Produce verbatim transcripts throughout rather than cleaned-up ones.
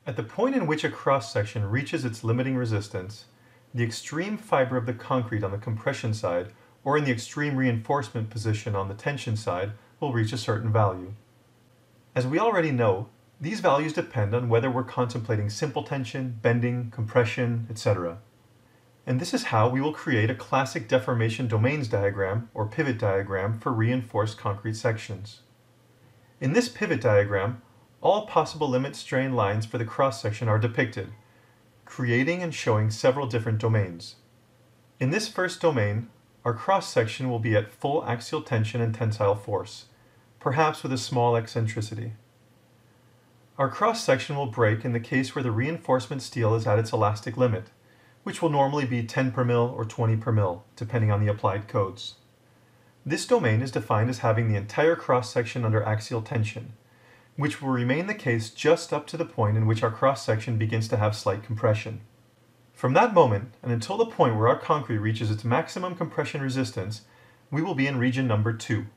At the point in which a cross-section reaches its limiting resistance, the extreme fiber of the concrete on the compression side, or in the extreme reinforcement position on the tension side, will reach a certain value. As we already know, these values depend on whether we're contemplating simple tension, bending, compression, et cetera. And this is how we will create a classic deformation domains diagram, or pivot diagram, for reinforced concrete sections. In this pivot diagram, all possible limit strain lines for the cross-section are depicted, creating and showing several different domains. In this first domain, our cross-section will be at full axial tension and tensile force, perhaps with a small eccentricity. Our cross-section will break in the case where the reinforcement steel is at its elastic limit, which will normally be ten per mil or twenty per mil, depending on the applied codes. This domain is defined as having the entire cross-section under axial tension, which will remain the case just up to the point in which our cross-section begins to have slight compression. From that moment, and until the point where our concrete reaches its maximum compression resistance, we will be in region number two.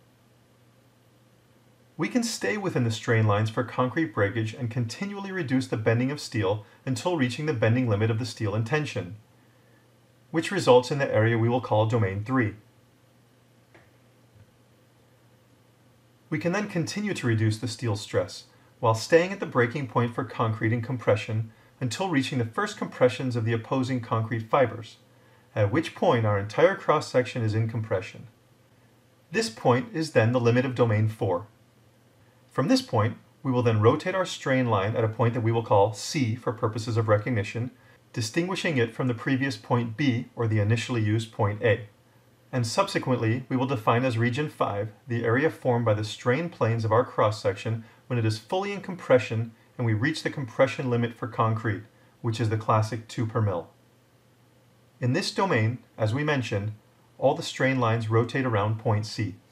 We can stay within the strain lines for concrete breakage and continually reduce the bending of steel until reaching the bending limit of the steel in tension, which results in the area we will call domain three. We can then continue to reduce the steel stress, while staying at the breaking point for concrete in compression until reaching the first compressions of the opposing concrete fibers, at which point our entire cross-section is in compression. This point is then the limit of domain four. From this point, we will then rotate our strain line at a point that we will call C for purposes of recognition, distinguishing it from the previous point B, or the initially used point A. And subsequently, we will define as region five the area formed by the strain planes of our cross-section when it is fully in compression and we reach the compression limit for concrete, which is the classic two per mil. In this domain, as we mentioned, all the strain lines rotate around point C.